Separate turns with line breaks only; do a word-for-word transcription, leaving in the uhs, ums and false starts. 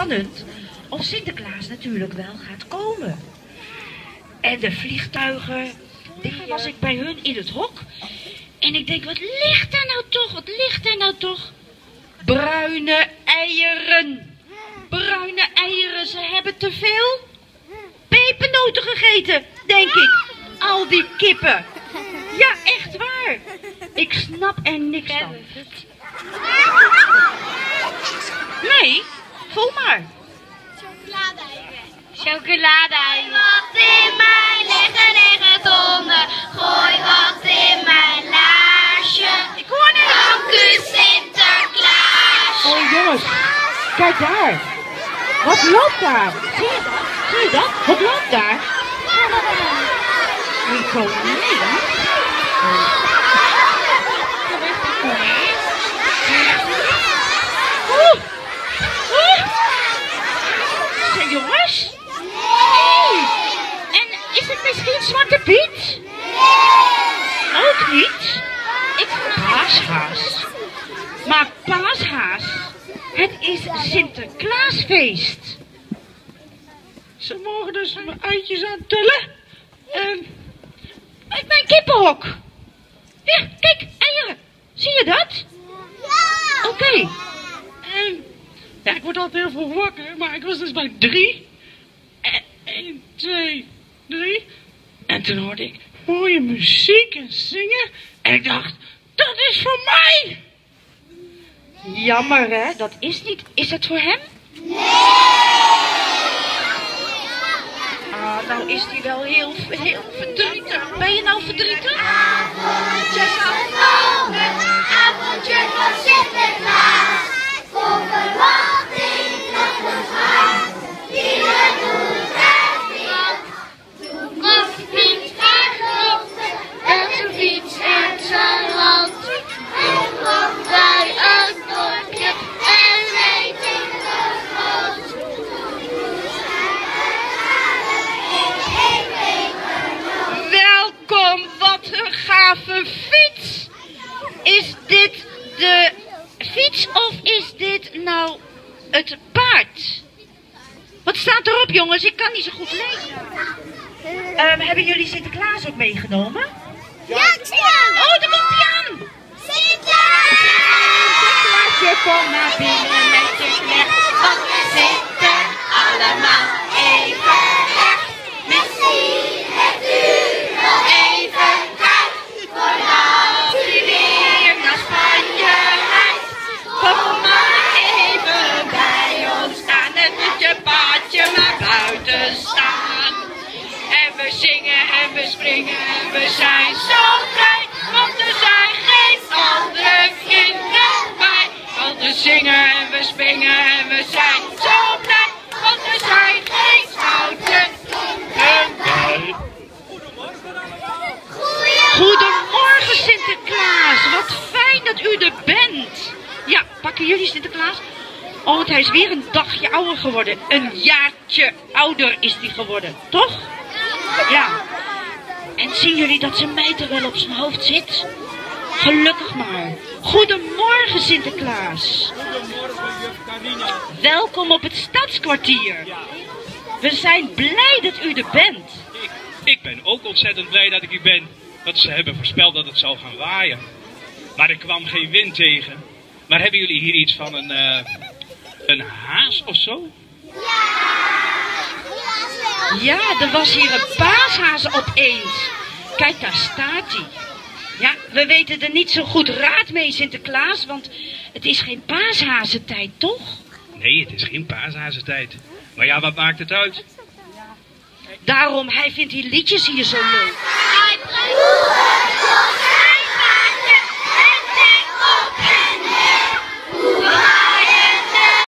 spannend of Sinterklaas natuurlijk wel gaat komen. En de vliegtuigen, daar was ik bij hun in het hok. En ik denk, wat ligt daar nou toch, wat ligt daar nou toch? Bruine eieren. Bruine eieren, ze hebben te veel pepernoten gegeten, denk ik. Al die kippen. Ja, echt waar. Ik snap er niks van. Nee, voel maar.
Chocolade-eieren. Chocolade-eieren. Wat in mijn liggen liggen tonnen. Gooi wat in mijn laarsje.
Ik hoor niks.
Dank u Sinterklaas.
Oh jongens, kijk daar. Wat loopt daar? Zie je dat? Zie je dat? Wat loopt daar? Een konijn. Oeh. Oeh. Zeg jongens. Nee. En is het misschien Zwarte Piet? Nee. Ook niet. Ik paashaas. Maar paashaas, het is Sinterklaasfeest. Ze mogen dus mijn eitjes aan tellen. En uit mijn kippenhok. Ja, kijk, eieren. Zie je dat?
Ja.
Oké. Okay. En ja, ik word altijd heel veel wakker, maar ik was dus bij drie. En één, twee, drie. En toen hoorde ik mooie muziek en zingen. En ik dacht, dat is voor mij. Jammer hè, dat is niet. Is het voor hem?
Nee.
Ah, nou is hij wel heel, heel verdrietig. Ben je nou verdrietig?
Avondje van Ome, avondje van Sinterklaas. Vol verwachting tot ons hart, die het doet het niet. Toen komt de fiets en klopte, en zijn fiets en zijn hand. En kwam bij een dorpje, en reed in de grond.
Welkom, wat een gave fiets. Is dit de fiets of is dit nou het paard? Wat staat erop jongens? Ik kan niet zo goed lezen. Um, hebben jullie Sinterklaas ook meegenomen?
Ja, ja.
Oh, daar komt hij aan.
Sinterklaas!
Sinterklaasje, kom naar binnen met je knecht. Want we zitten allemaal even recht.
Misschien hebt u nog even tijd voordat u weer
Naar Spanje reist. Kom maar even bij ons staan en met je paardje maar buiten staan. En we zingen en we springen en we zijn zo blij, want er zijn geen andere kinderen bij. Want we zingen en we springen en we zijn zo blij, want er zijn geen stoute kinderen bij. Goedemorgen Sinterklaas, wat fijn dat u er bent. Ja, pakken jullie Sinterklaas? Oh, want hij is weer een dagje ouder geworden. Een jaartje ouder is hij geworden, toch? Ja. En zien jullie dat zijn mijter wel op zijn hoofd zit? Gelukkig maar. Goedemorgen Sinterklaas.
Goedemorgen, juf Carina.
Welkom op het stadskwartier. We zijn blij dat u er bent.
Ik, ik ben ook ontzettend blij dat ik hier ben. Want ze hebben voorspeld dat het zou gaan waaien. Maar er kwam geen wind tegen. Maar hebben jullie hier iets van een, uh, een haas of zo?
Ja, er was hier een paashaas opeens. Kijk, daar staat hij. Ja, we weten er niet zo goed raad mee, Sinterklaas, want het is geen paashazentijd, toch?
Nee, het is geen paashazentijd. Maar ja, wat maakt het uit?
Daarom, hij vindt die liedjes hier zo leuk.